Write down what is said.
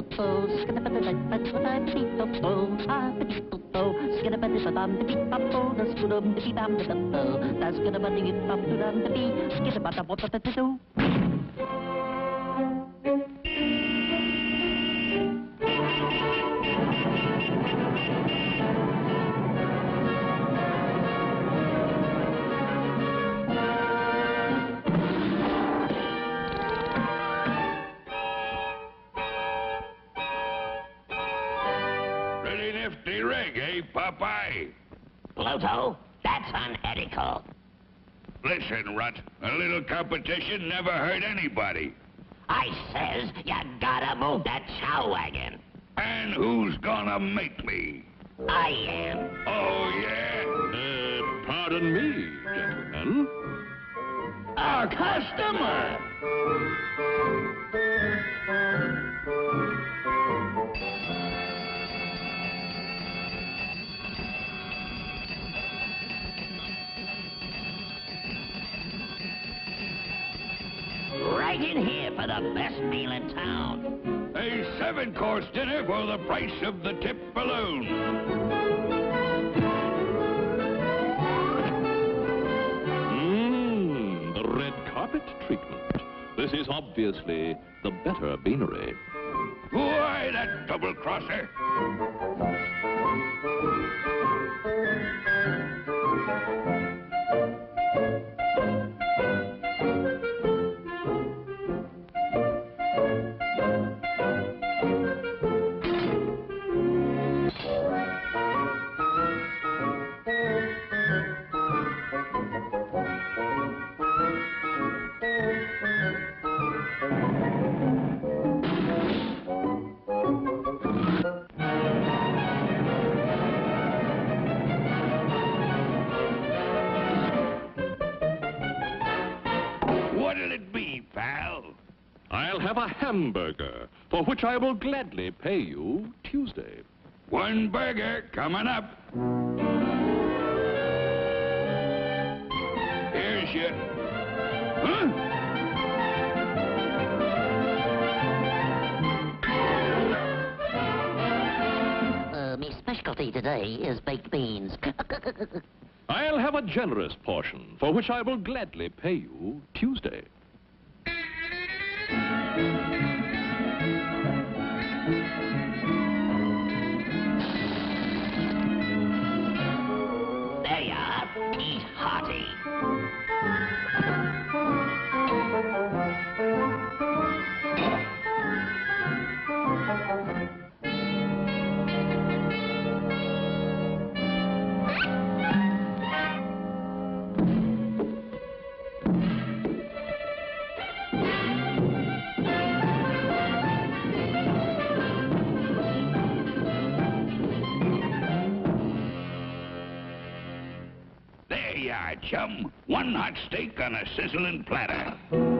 Pretty nifty rig, eh, Popeye? Pluto, that's unethical. Listen, Rut, a little competition never hurt anybody. I says you gotta move that chow wagon. And who's gonna make me? I am. Oh, yeah? Pardon me, gentlemen. Our customer! Right in here for the best meal in town. A 7-course dinner for the price of the tip balloon. The red carpet treatment. This is obviously the better beanery. Why, that double-crosser? What'll it be, pal? I'll have a hamburger, for which I will gladly pay you Tuesday. One burger coming up. Here's your... Huh? Me specialty today is baked beans. I'll have a generous portion, for which I will gladly pay you Tuesday. There you are. Eat hearty. There you are, chum. One hot steak on a sizzling platter.